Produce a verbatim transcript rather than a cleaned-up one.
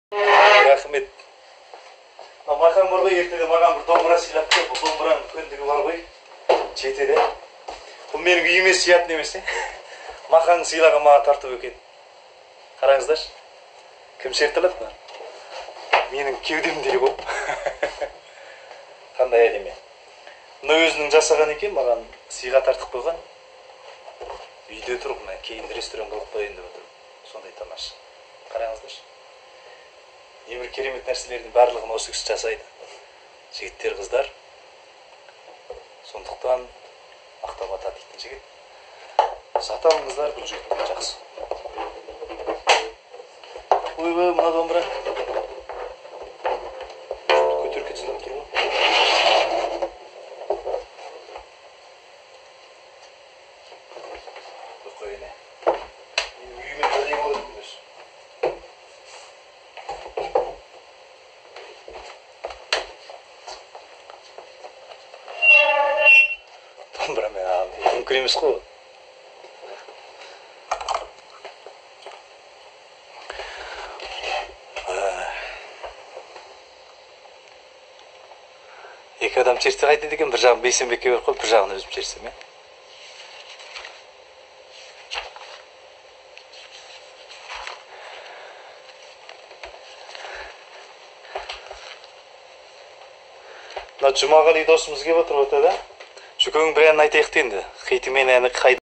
Рахмет. Маған бар ғой, ертеде маған бір домбыра сыйлап кел, бұл домбыраның үлкендігі бар ғой, жетеді. Бұл менің үйіме сиятын емес, маған сыйлаған маған тартып екен. Қараңыздар, кім шертіледі ма? Менің кеудемдей болып. Қандай әдемі. Мұны өзінің жасаған екен, маған сыйға тартып қойған. Үйде тұр, мына кейін ресторан қылып қояйын деп отыр. Сондай тамаша. Қараңыздар. Небір керемет нәрселердің барлығын осы кісі жасайды. Жігіттер, қыздар. Сондықтан мақтап ата дейтін жігіт. Сата алыңыздар, бұл жігіттен жақсы. Ой-ой, мына домбыра. Көтер кетсін тұр ғой. Қойын, ә? Үйімен бірдей болады білмес. Домбыра мен ағам, мүмкін емес қой. Екі адам черсе қайтеді екен, бір жағын Бейсенбекке беріп қойып, бір жағын өзім черсем, е? Мына Жұмағали досымыз келіп отыр да. Жүкең бір ән айтайық енді. Хитімен әні қайда.